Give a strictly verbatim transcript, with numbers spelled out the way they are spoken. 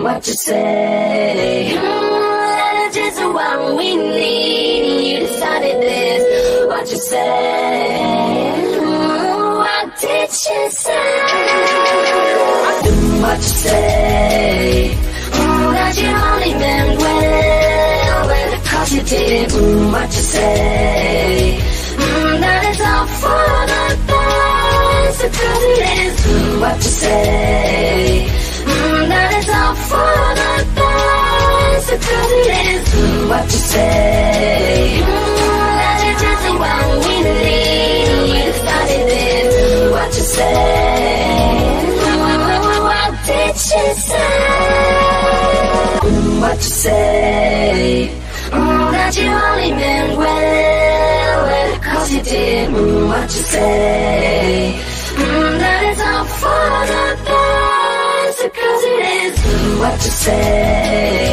what you say. Mm, that is just what we need. You decided this, what you say. Mm, what did you say? Mm, what you say. Mm, that you only meant well, well, because you did. Mm, what you say. Mm, that is all for the best, because it is. Mm, what you say. Mm, that is all for the best, because it is. Mm, what you say. Mm, that is just what we need. You started it. What you say. Mm, what did you say? Mm, what you say. Mm, that you only meant well, well, cause you did. Mm, what you say. Mm, that is all for the best, because it is. Mm, what you say.